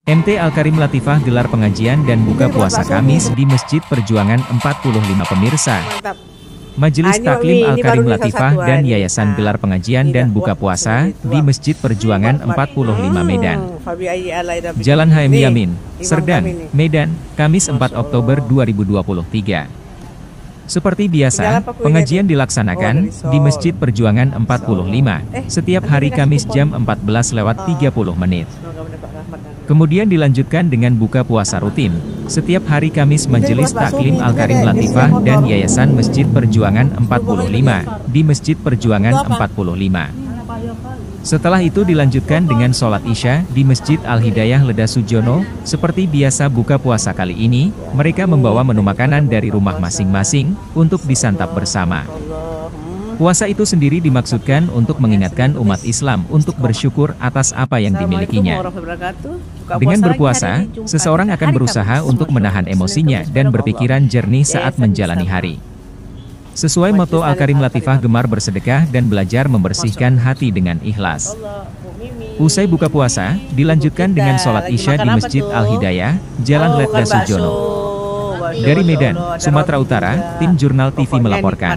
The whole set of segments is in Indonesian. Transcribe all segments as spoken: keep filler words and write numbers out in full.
M T Al-Karim Latifah gelar pengajian dan buka puasa Kamis di Masjid Perjuangan empat puluh lima pemirsa. Mantap. Majelis Ayo, Taklim ini Al-Karim baru Latifah satu dan hari. Yayasan Nah, gelar pengajian dan tidak buka buat puasa sesuatu. di Masjid Perjuangan empat puluh lima Medan. Hmm, Jalan H M Nih, Yamin, imam Serdang, kami nih. Medan, Kamis Masya empat Oktober dua ribu dua puluh tiga. Seperti Tinggal biasa, apa kuenya pengajian tuh? dilaksanakan Oh, dari di Sol. Masjid Perjuangan empat puluh lima, Eh, setiap nanti hari dikasih Kamis kupon. jam empat belas lewat tiga puluh menit. Semoga mendapat rahmat dan Kemudian dilanjutkan dengan buka puasa rutin. Setiap hari Kamis Majelis Taklim Al-Karim Latifah dan Yayasan Masjid Perjuangan empat puluh lima di Masjid Perjuangan empat puluh lima. Setelah itu dilanjutkan dengan sholat Isya di Masjid Al-Hidayah Leda Sujono. Seperti biasa buka puasa kali ini, mereka membawa menu makanan dari rumah masing-masing untuk disantap bersama. Puasa itu sendiri dimaksudkan untuk mengingatkan umat Islam untuk bersyukur atas apa yang dimilikinya. Dengan berpuasa, seseorang akan berusaha untuk menahan emosinya dan berpikiran jernih saat menjalani hari. Sesuai moto Al-Karim Latifah, gemar bersedekah dan belajar membersihkan hati dengan ikhlas. Usai buka puasa, dilanjutkan dengan sholat Isya di Masjid Al-Hidayah, Jalan Leda Sujono. Dari Medan, Sumatera Utara, tim Jurnal T V melaporkan.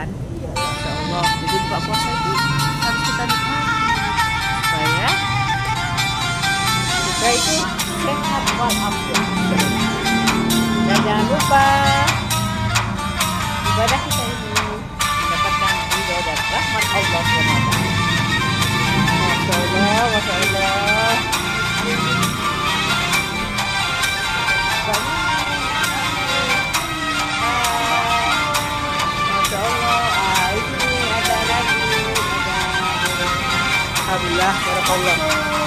Dan jangan lupa ibadah kita ini mendapatkan ridho dan rahmat Allah subhanahu wa taala. Masya Allah, Masya Allah. Masya Allah. Ah, ini ada lagi, ada. Alhamdulillah, barakallah.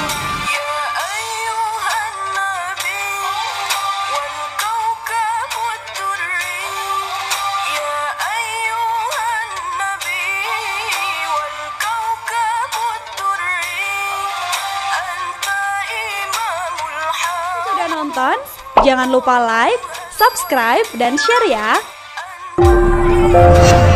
Nonton, jangan lupa like, subscribe, dan share ya.